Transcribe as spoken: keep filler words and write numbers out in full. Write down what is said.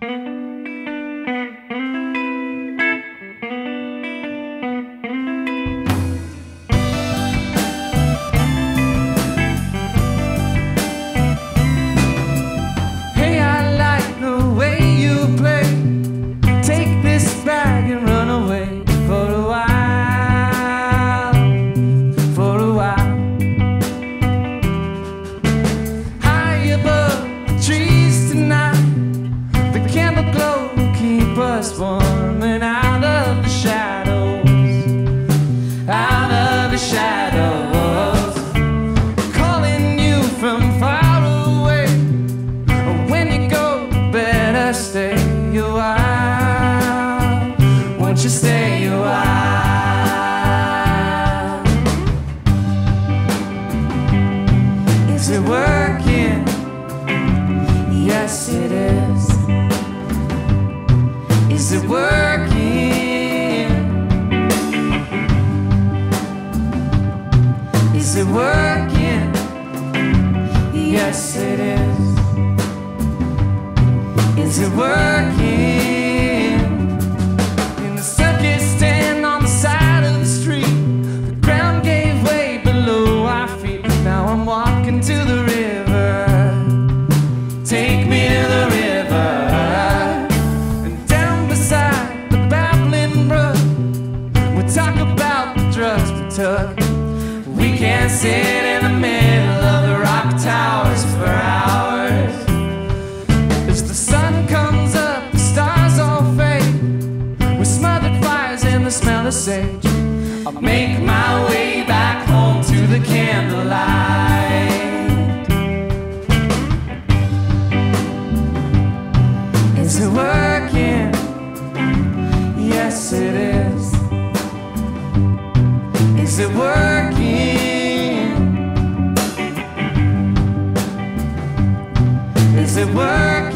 Warming out of the shadows, out of the shadows, calling you from far away. When you go, better stay a while. Won't you stay a while? Is it working? Yes, it is. Is it working? Is it working? Yes, it is. Is it working? In the circus stand on the side of the street, the ground gave way below our feet. Now I'm walking to the river. Take me to the river. Talk about the drugs we took. We can't sit in the middle of the rock towers for hours. As the sun comes up, the stars all fade. With smothered fires and the smell of sage, I'll make my way back home to the candlelight. Is it working? Yes, it is. Is it working? Is it working?